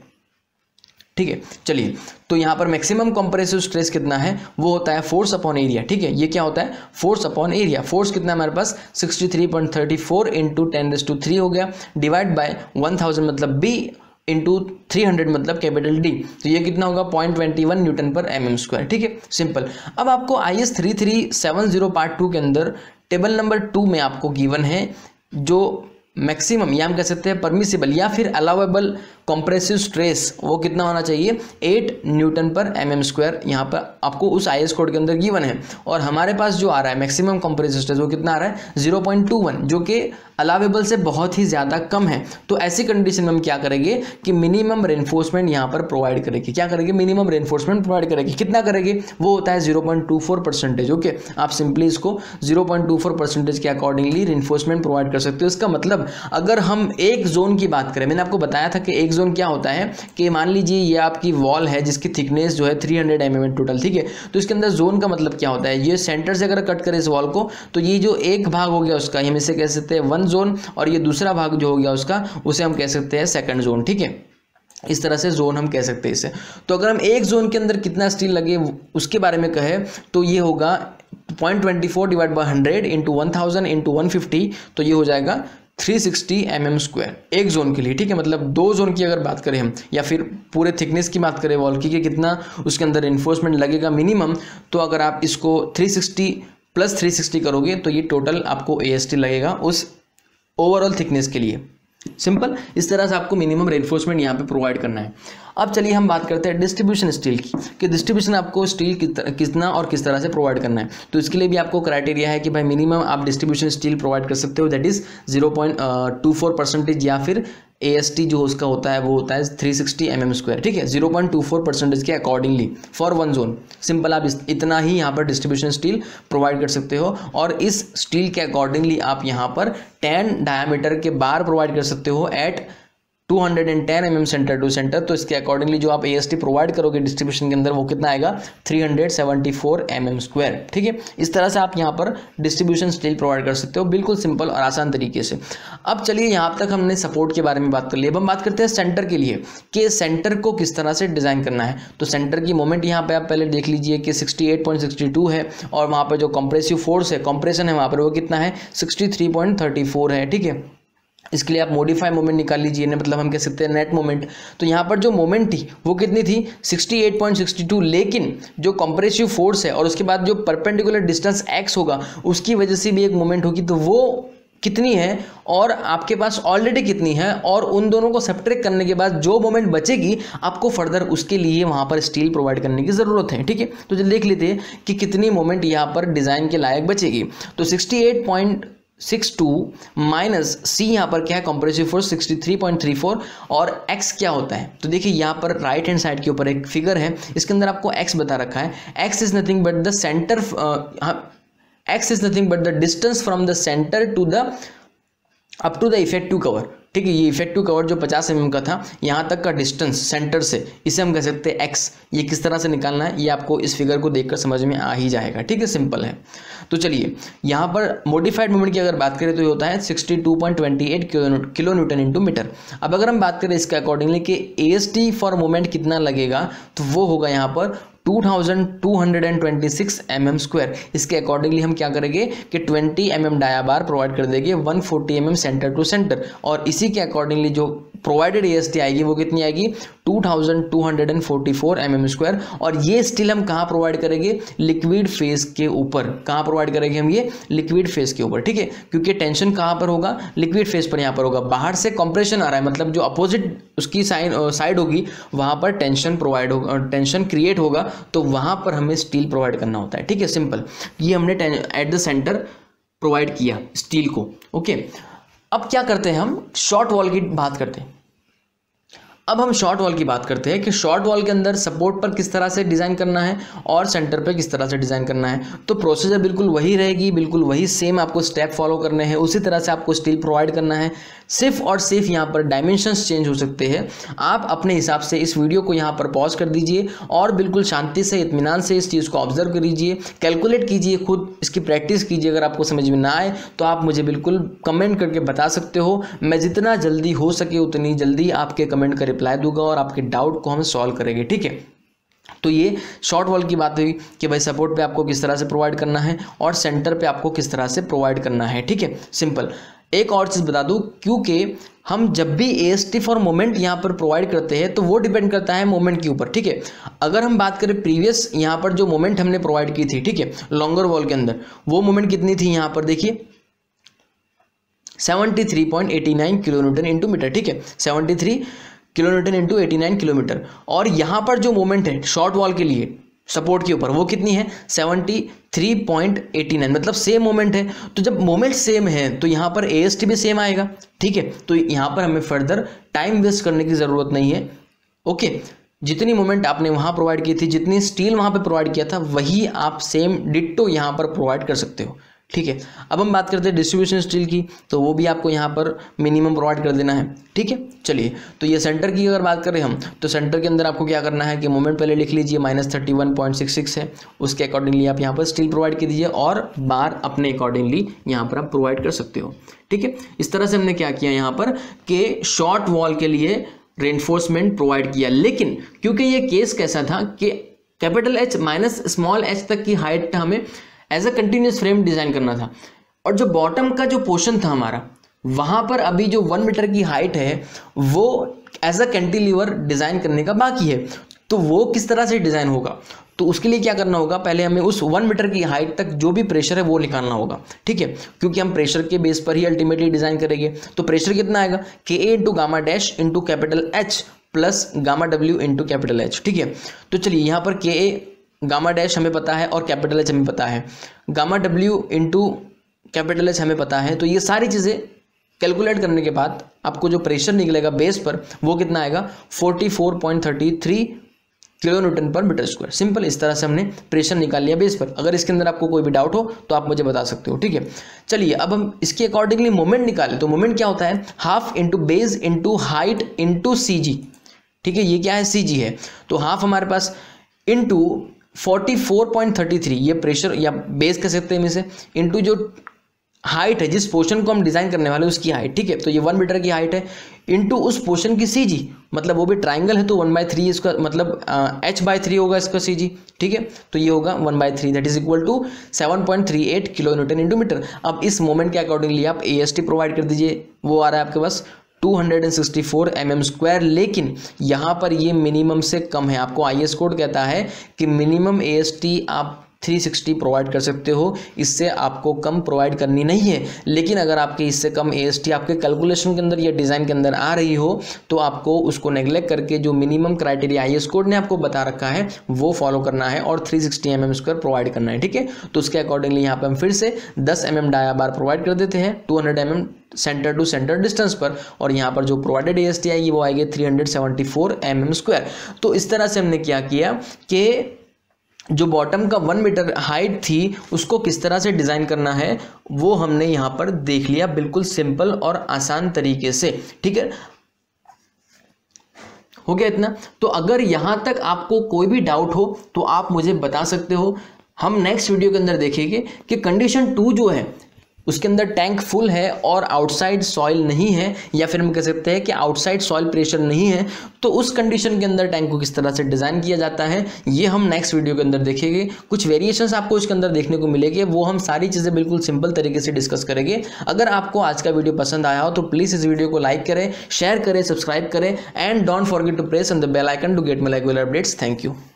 [SPEAKER 1] ठीक है, चलिए, तो यहाँ पर मैक्सिमम कंप्रेसिव स्ट्रेस कितना है, वो होता है फोर्स अपॉन एरिया। ठीक है, ये क्या होता है, फोर्स अपॉन एरिया। फोर्स कितना है हमारे पास 63.34 इंटू 10⁻³ हो गया, डिवाइड बाय 1000 मतलब B इंटू 300 मतलब कैपिटल D, तो ये कितना होगा 0.21 न्यूटन पर mm²। ठीक है, सिंपल। अब आपको IS 3370 पार्ट 2 के अंदर टेबल नंबर 2 में आपको गिवन है जो मैक्सिमम या हम कह सकते हैं परमिसिबल या फिर अलाउेबल कंप्रेसिव स्ट्रेस, वो कितना होना चाहिए 8 न्यूटन पर mm²। यहाँ पर आपको उस IS कोड के अंदर गिवन है, और हमारे पास जो आ रहा है मैक्सिमम कंप्रेसिव स्ट्रेस वो कितना आ रहा है 0.21, जो कि अलाउेबल से बहुत ही ज़्यादा कम है। तो ऐसी कंडीशन में हम क्या करेंगे कि मिनिमम रेनफोर्समेंट यहाँ पर प्रोवाइड करेंगे। क्या करेंगे, मिनिमम रेनफोर्समेंट प्रोवाइड करेंगे। कितना करेंगे, वो होता है 0.24%। ओके, आप सिंपली इसको 0.24% के अकॉर्डिंगली रेनफोर्समेंट प्रोवाइड कर सकते हो। इसका मतलब अगर हम एक जोन की बात करें, मैंने आपको बताया था कि एक जोन क्या होता है कि मान लीजिए ये आपकी वॉल है जिसकी थिकनेस जो है 300 mm टोटल। ठीक है, तो इसके अंदर जोन का मतलब क्या होता है, ये सेंटर से अगर कट करें इस वॉल को, तो ये जो एक भाग हो गया उसका हम इसे कह सकते हैं 1 जोन, और ये दूसरा भाग जो हो गया उसका उसे हम कह सकते हैं 2nd जोन। ठीक है, इस तरह से जोन हम कह सकते हैं इसे। तो अगर हम एक जोन के अंदर कितना स्टील लगे उसके बारे में कहें तो ये होगा 0.24 डिवाइड बाय 100 इंटू 1000 इंटू 150, तो ये हो जाएगा 360 mm², एक जोन के लिए। ठीक है, मतलब 2 जोन की अगर बात करें हम, या फिर पूरे थिकनेस की बात करें वॉल की कि कितना उसके अंदर इन्फोर्समेंट लगेगा मिनिमम, तो अगर आप इसको 360 + 360 करोगे तो ये टोटल आपको AST लगेगा उस ओवरऑल थिकनेस के लिए। सिंपल, इस तरह से आपको मिनिमम रेनफोर्समेंट यहाँ पे प्रोवाइड करना है। अब चलिए हम बात करते हैं डिस्ट्रीब्यूशन स्टील की, कि डिस्ट्रीब्यूशन आपको स्टील कितना और किस तरह से प्रोवाइड करना है। तो इसके लिए भी आपको क्राइटेरिया है कि भाई मिनिमम आप डिस्ट्रीब्यूशन स्टील प्रोवाइड कर सकते हो, दैट इज 0.24%, या फिर AST जो उसका होता है वो होता है 360 mm²। ठीक है, 0.24% के अकॉर्डिंगली फॉर 1 जोन। सिंपल, आप इतना ही यहाँ पर डिस्ट्रीब्यूशन स्टील प्रोवाइड कर सकते हो, और इस स्टील के अकॉर्डिंगली आप यहाँ पर 10 डायमीटर के बार प्रोवाइड कर सकते हो at 210 mm centre to centre. तो इसके अकॉर्डिंगली जो आप AST प्रोवाइड करोगे डिस्ट्रीब्यूशन के अंदर वो कितना आएगा 374 mm²। ठीक है, इस तरह से आप यहाँ पर डिस्ट्रीब्यूशन स्टील प्रोवाइड कर सकते हो, बिल्कुल सिंपल और आसान तरीके से। अब चलिए यहाँ तक हमने सपोर्ट के बारे में बात कर ली। अब हम बात करते हैं सेंटर के लिए कि सेंटर को किस तरह से डिज़ाइन करना है। तो सेंटर की मोमेंट यहाँ पे आप पहले देख लीजिए कि 68.62 है, और वहाँ पर जो कंप्रेसिव फोर्स है, कंप्रेशन है वहाँ पर वो कितना है 63.34 है। ठीक है, इसके लिए आप मॉडिफाई मोमेंट निकाल लीजिए, मतलब हम कह सकते हैं नेट मोमेंट। तो यहाँ पर जो मोमेंट थी वो कितनी थी 68.62, लेकिन जो कंप्रेसिव फोर्स है और उसके बाद जो परपेंडिकुलर डिस्टेंस x होगा उसकी वजह से भी एक मोमेंट होगी, तो वो कितनी है और आपके पास ऑलरेडी कितनी है, और उन दोनों को सब्ट्रैक्ट करने के बाद जो मोमेंट बचेगी आपको फर्दर उसके लिए वहाँ पर स्टील प्रोवाइड करने की ज़रूरत है। ठीक है, तो चलिए देख लेते हैं कि कितनी मोमेंट यहाँ पर डिज़ाइन के लायक बचेगी। तो 68.62 माइनस C यहाँ पर क्या है कंप्रेसिव फोर्स 63.34, और x क्या होता है। तो देखिए यहाँ पर राइट हैंड साइड के ऊपर एक फिगर है, इसके अंदर आपको x बता रखा है। x is nothing but the centre, x is nothing but the distance from the centre to the up to the effective cover. ठीक है, ये इफेक्टिव कवर जो 50 mm का था यहाँ तक का डिस्टेंस सेंटर से, इसे हम कह सकते हैं x। ये किस तरह से निकालना है ये आपको इस फिगर को देखकर समझ में आ ही जाएगा। ठीक है, सिंपल है। तो चलिए यहाँ पर मॉडिफाइड मोमेंट की अगर बात करें तो ये होता है 62.28 किलो न्यूटन इंटू मीटर। अब अगर हम बात करें इसके अकॉर्डिंगली कि AST फॉर मोमेंट कितना लगेगा, तो वो होगा यहाँ पर 2226 mm²। इसके अकॉर्डिंगली हम क्या करेंगे कि 20 mm डाया बार प्रोवाइड कर देंगे 140 mm सेंटर टू सेंटर, और इसी के अकॉर्डिंगली जो प्रोवाइडेड AST आएगी वो कितनी आएगी 2244 mm²। और ये स्टिल हम कहाँ प्रोवाइड करेंगे, लिक्विड फेज के ऊपर। कहाँ प्रोवाइड करेंगे हम ये, लिक्विड फेज के ऊपर, ठीक है, क्योंकि टेंशन कहाँ पर होगा, लिक्विड फेज पर यहाँ पर होगा। बाहर से कंप्रेशन आ रहा है, मतलब जो अपोजिट उसकी साइड होगी वहाँ पर टेंशन प्रोवाइड होगा, टेंशन क्रिएट होगा, तो वहाँ पर हमें स्टील प्रोवाइड करना होता है, ठीक है, सिंपल। ये हमने एट द सेंटर प्रोवाइड किया स्टील को, ओके। अब क्या करते हैं, हम शॉर्ट वॉल की बात करते हैं। अब हम शॉर्ट वॉल की बात करते हैं कि शॉर्ट वॉल के अंदर सपोर्ट पर किस तरह से डिज़ाइन करना है और सेंटर पे किस तरह से डिज़ाइन करना है। तो प्रोसीजर बिल्कुल वही रहेगी, बिल्कुल वही सेम आपको स्टेप फॉलो करने हैं, उसी तरह से आपको स्टील प्रोवाइड करना है। सिर्फ और सिर्फ यहाँ पर डायमेंशंस चेंज हो सकते हैं। आप अपने हिसाब से इस वीडियो को यहाँ पर पॉज कर दीजिए और बिल्कुल शांति से, इत्मीनान से इस चीज़ को ऑब्जर्व करिए, कैलकुलेट कीजिए, खुद इसकी प्रैक्टिस कीजिए। अगर आपको समझ में ना आए तो आप मुझे बिल्कुल कमेंट करके बता सकते हो। मैं जितना जल्दी हो सके उतनी जल्दी आपके कमेंट का रिप्लाई दूंगा और आपके डाउट को हम सॉल्व करेंगे, ठीक है। तो ये शॉर्ट वॉल की बात हुई कि भाई सपोर्ट पे आपको किस तरह से प्रोवाइड करना है और सेंटर पे आपको किस तरह से प्रोवाइड करना है, ठीक है, सिंपल। एक और चीज़ बता दूं, क्योंकि हम जब भी AST फॉर मोमेंट यहाँ पर प्रोवाइड करते हैं तो वो डिपेंड करता है मोमेंट के ऊपर, ठीक है। अगर हम बात करें प्रीवियस यहाँ पर जो मोमेंट हमने प्रोवाइड की थी, ठीक है, लॉन्गर वॉल के अंदर, वो मोमेंट कितनी थी यहाँ पर देखिए 73.89 किलोन्यूटन इंटू मीटर, ठीक है, 73 किलोन्यूटन इंटू 89 किलोमीटर। और यहाँ पर जो मोमेंट है शॉर्ट वॉल के लिए सपोर्ट के ऊपर वो कितनी है 73.89, मतलब सेम मोमेंट है। तो जब मोमेंट सेम है तो यहाँ पर AST भी सेम आएगा, ठीक है। तो यहाँ पर हमें फर्दर टाइम वेस्ट करने की ज़रूरत नहीं है, ओके। जितनी मोमेंट आपने वहाँ प्रोवाइड की थी, जितनी स्टील वहाँ पे प्रोवाइड किया था, वही आप सेम डिट्टो यहाँ पर प्रोवाइड कर सकते हो, ठीक है। अब हम बात करते हैं डिस्ट्रीब्यूशन स्टील की, तो वो भी आपको यहाँ पर मिनिमम प्रोवाइड कर देना है, ठीक है। चलिए, तो ये सेंटर की अगर बात करें हम, तो सेंटर के अंदर आपको क्या करना है कि मोमेंट पहले लिख लीजिए -31.66 है, उसके अकॉर्डिंगली आप यहाँ पर स्टील प्रोवाइड कर दीजिए और बार अपने अकॉर्डिंगली यहाँ पर आप प्रोवाइड कर सकते हो, ठीक है। इस तरह से हमने क्या किया यहाँ पर कि शॉर्ट वॉल के लिए रेनफोर्समेंट प्रोवाइड किया। लेकिन क्योंकि ये केस कैसा था कि capital H minus small h तक की हाइट हमें as a continuous frame design करना था, और जो बॉटम का जो पोर्शन था हमारा, वहां पर अभी जो 1 मीटर की हाइट है वो एज अ कैंटिलीवर डिजाइन करने का बाकी है। तो वो किस तरह से डिजाइन होगा, तो उसके लिए क्या करना होगा, पहले हमें उस 1 मीटर की हाइट तक जो भी प्रेशर है वो निकालना होगा, ठीक है, क्योंकि हम प्रेशर के बेस पर ही अल्टीमेटली डिजाइन करेंगे। तो प्रेशर कितना आएगा KA into gamma dash into capital H plus gamma W into capital H, ठीक है। तो चलिए, यहाँ पर KA गामा डैश हमें पता है और कैपिटल H हमें पता है, gamma W into capital H हमें पता है। तो ये सारी चीज़ें कैलकुलेट करने के बाद आपको जो प्रेशर निकलेगा बेस पर वो कितना आएगा 44.33 किलोन्यूटन पर मीटर स्क्वायर। सिंपल, इस तरह से हमने प्रेशर निकाल लिया बेस पर। अगर इसके अंदर आपको कोई भी डाउट हो तो आप मुझे बता सकते हो, ठीक है। चलिए, अब हम इसके अकॉर्डिंगली मोमेंट निकालें। तो मोमेंट क्या होता है, half into base into height into CG, ठीक है। ये क्या है, CG है। तो हाफ हमारे पास इंटू 44.33, ये प्रेशर या बेस कह सकते हैं इसे, इंटू जो हाइट है, जिस पोर्शन को हम डिजाइन करने वाले उसकी हाइट, ठीक है। तो ये 1 मीटर की हाइट है इंटू उस पोर्शन की CG, मतलब वो भी ट्राइंगल है तो 1/3 इसका मतलब H/3 होगा इसका CG, ठीक है। तो ये होगा 1/3 that is equal to 7.38 kilonewton into metre. अब इस मोमेंट के अकॉर्डिंगली आप AST प्रोवाइड कर दीजिए, वो आ रहा है आपके पास 264 mm²। लेकिन यहाँ पर ये मिनिमम से कम है, आपको IS कोड कहता है कि मिनिमम AST आप 360 प्रोवाइड कर सकते हो, इससे आपको कम प्रोवाइड करनी नहीं है। लेकिन अगर आपके इससे कम AST आपके कैलकुलेशन के अंदर या डिज़ाइन के अंदर आ रही हो तो आपको उसको नेग्लेक्ट करके जो मिनिमम क्राइटेरिया IS कोड ने आपको बता रखा है वो फॉलो करना है और 360 mm² प्रोवाइड करना है, ठीक है। तो उसके अकॉर्डिंगली यहाँ पर हम फिर से 10 mm डाया बार प्रोवाइड कर देते हैं 200 mm centre to centre distance पर, और यहाँ पर जो प्रोवाइडेड AST आएगी वो आएगी 374 mm²। तो इस तरह से हमने क्या किया कि जो बॉटम का 1 मीटर हाइट थी उसको किस तरह से डिज़ाइन करना है वो हमने यहाँ पर देख लिया, बिल्कुल सिंपल और आसान तरीके से, ठीक है। हो गया इतना। तो अगर यहाँ तक आपको कोई भी डाउट हो तो आप मुझे बता सकते हो। हम नेक्स्ट वीडियो के अंदर देखेंगे कि कंडीशन 2 जो है उसके अंदर टैंक फुल है और आउटसाइड सॉइल नहीं है, या फिर हम कह सकते हैं कि आउटसाइड सॉइल प्रेशर नहीं है, तो उस कंडीशन के अंदर टैंक को किस तरह से डिज़ाइन किया जाता है ये हम नेक्स्ट वीडियो के अंदर देखेंगे। कुछ वेरिएशंस आपको इसके अंदर देखने को मिलेंगे, वो हम सारी चीज़ें बिल्कुल सिंपल तरीके से डिस्कस करेंगे। अगर आपको आज का वीडियो पसंद आया हो तो प्लीज़ इस वीडियो को लाइक करें, शेयर करें, सब्सक्राइब करें and don't forget to press on the bell icon to get my regular updates. Thank you.